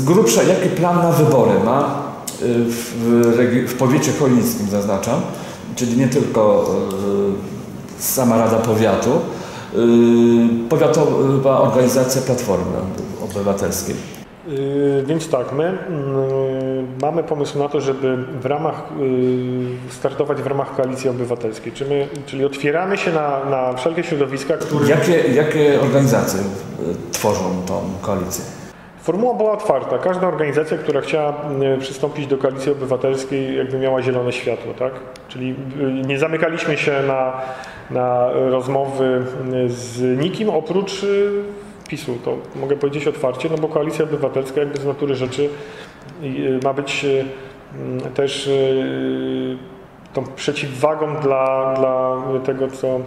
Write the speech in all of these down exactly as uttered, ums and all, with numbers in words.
grubsza, jaki plan na wybory ma w, w, w powiecie chojnickim, zaznaczam, czyli nie tylko sama Rada Powiatu, Powiatowa Organizacja Platformy Obywatelskiej. Yy, więc tak, my yy, mamy pomysł na to, żeby w ramach, yy, startować w ramach Koalicji Obywatelskiej, czyli, my, czyli otwieramy się na, na wszelkie środowiska, które... Jakie, jakie organizacje tworzą tą koalicję? Formuła była otwarta. Każda organizacja, która chciała przystąpić do Koalicji Obywatelskiej, jakby miała zielone światło, tak? Czyli nie zamykaliśmy się na, na rozmowy z nikim oprócz PiSu. To mogę powiedzieć otwarcie, no bo Koalicja Obywatelska jakby z natury rzeczy ma być też tą przeciwwagą dla, dla tego, co,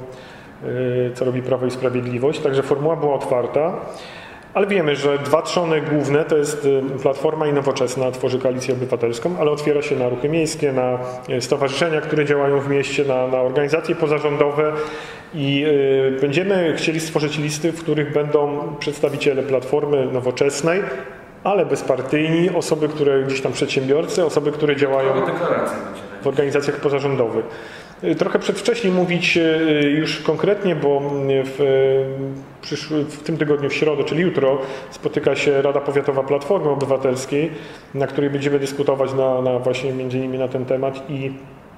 co robi Prawo i Sprawiedliwość. Także formuła była otwarta. Ale wiemy, że dwa trzony główne to jest Platforma i Nowoczesna tworzy Koalicję Obywatelską, ale otwiera się na ruchy miejskie, na stowarzyszenia, które działają w mieście, na, na organizacje pozarządowe i y, będziemy chcieli stworzyć listy, w których będą przedstawiciele Platformy Nowoczesnej, ale bezpartyjni, osoby, które gdzieś tam przedsiębiorcy, osoby, które działają w organizacjach pozarządowych. Trochę przedwcześnie mówić już konkretnie, bo w, przyszły, w tym tygodniu, w środę, czyli jutro, spotyka się Rada Powiatowa Platformy Obywatelskiej, na której będziemy dyskutować na, na właśnie między innymi na ten temat i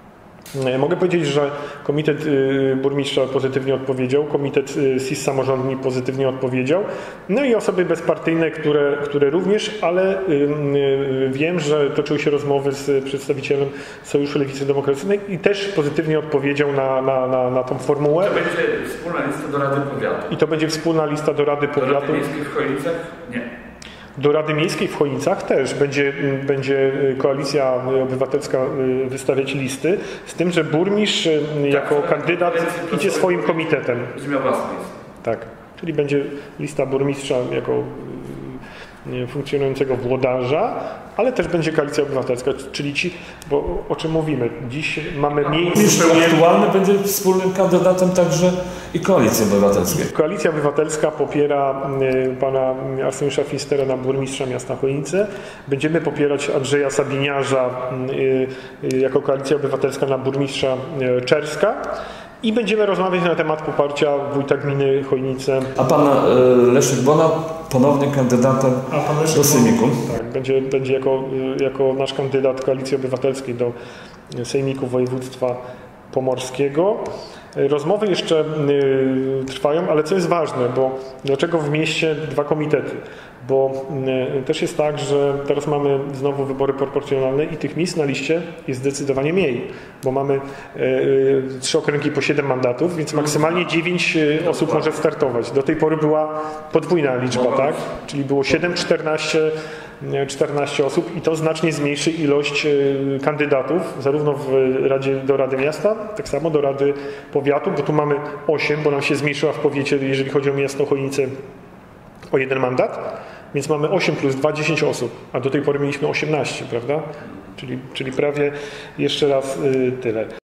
mogę powiedzieć, że Komitet Burmistrza pozytywnie odpowiedział, Komitet S I S Samorządni pozytywnie odpowiedział, no i osoby bezpartyjne, które, które również, ale wiem, że toczyły się rozmowy z przedstawicielem Sojuszu Lewicy Demokratycznej i też pozytywnie odpowiedział na, na, na, na tą formułę. To będzie wspólna lista do Rady Powiatu. I to będzie wspólna lista do Rady Powiatu. Do Rady Miejskiej w Chojnicach? Nie. Do Rady Miejskiej w Chojnicach też będzie, będzie Koalicja Obywatelska wystawiać listy, z tym, że burmistrz jako tak, kandydat idzie swoim komitetem. Będzie miał własną listę. Tak, czyli będzie lista burmistrza jako funkcjonującego włodarza, ale też będzie Koalicja Obywatelska, czyli ci, bo o czym mówimy, dziś mamy miejsce... Aktualny będzie wspólnym kandydatem także i Koalicji Obywatelskiej. Koalicja Obywatelska popiera pana Arseniusza Finstera na burmistrza miasta Chojnice. Będziemy popierać Andrzeja Sabiniarza jako Koalicja Obywatelska na burmistrza Czerska. I będziemy rozmawiać na temat poparcia wójta gminy Chojnice. A pan Leszek Bona ponownie kandydatem do Sejmiku? Tak, będzie, będzie jako, jako nasz kandydat Koalicji Obywatelskiej do Sejmiku Województwa Pomorskiego. Rozmowy jeszcze trwają, ale co jest ważne, bo dlaczego w mieście dwa komitety? Bo też jest tak, że teraz mamy znowu wybory proporcjonalne i tych miejsc na liście jest zdecydowanie mniej, bo mamy trzy okręgi po siedem mandatów, więc maksymalnie dziewięć osób może startować. Do tej pory była podwójna liczba, tak? Czyli było siedem, czternaście, czternaście osób i to znacznie zmniejszy ilość kandydatów, zarówno w Radzie, do Rady Miasta, tak samo do Rady Powiatu, bo tu mamy osiem, bo nam się zmniejszyła w powiecie, jeżeli chodzi o miasto Chojnice, o jeden mandat, więc mamy osiem plus dwa, dziesięć osób, a do tej pory mieliśmy osiemnaście, prawda? Czyli, czyli prawie jeszcze raz tyle.